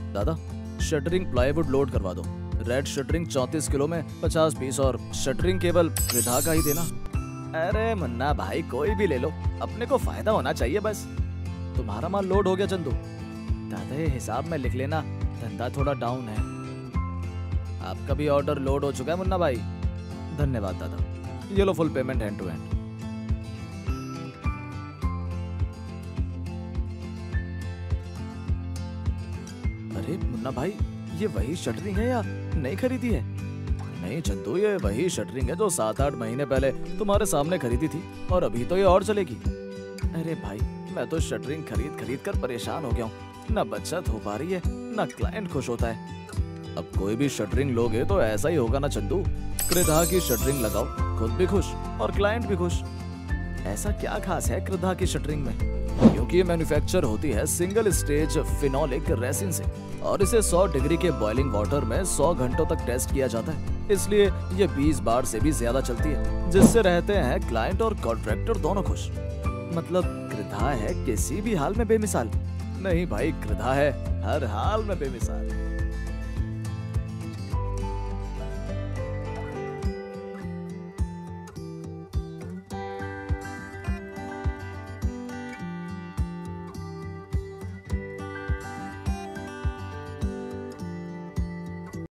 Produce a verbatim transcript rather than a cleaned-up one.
दादा, shuttering plywood load करवा दो। रेड शटरिंग चौंतीस किलो में पचास पीस और शटरिंग केवल कृधा का ही देना। अरे मुन्ना भाई, कोई भी ले लो, अपने को फायदा होना चाहिए बस। तुम्हारा माल लोड हो गया चंदू। दादा ये हिसाब में लिख लेना, धंधा थोड़ा डाउन है। आपका भी ऑर्डर लोड हो चुका है मुन्ना भाई। धन्यवाद दादा, ये लो full payment hand to hand. अरे मुन्ना भाई, ये वही शटरिंग है या नई खरीदी है? नहीं चंदू, ये वही शटरिंग है जो सात आठ महीने पहले तुम्हारे सामने खरीदी थी और अभी तो ये और चलेगी। अरे भाई, मैं तो शटरिंग खरीद खरीद कर परेशान हो गया हूँ। ना बचत हो पा रही है, ना क्लाइंट खुश होता है। अब कोई भी शटरिंग लोगे तो ऐसा ही होगा ना चंदू। कृधा की शटरिंग लगाओ, खुद भी खुश और क्लाइंट भी खुश। ऐसा क्या खास है कृधा की शटरिंग में? क्योंकि ये मैन्युफैक्चर होती है सिंगल स्टेज फिनोलिक रेसिन से और इसे सौ डिग्री के बॉइलिंग वाटर में सौ घंटों तक टेस्ट किया जाता है। इसलिए ये बीस बार से भी ज्यादा चलती है, जिससे रहते हैं क्लाइंट और कॉन्ट्रैक्टर दोनों खुश। मतलब कृधा है किसी भी हाल में बेमिसाल? नहीं भाई, कृधा है हर हाल में बेमिसाल।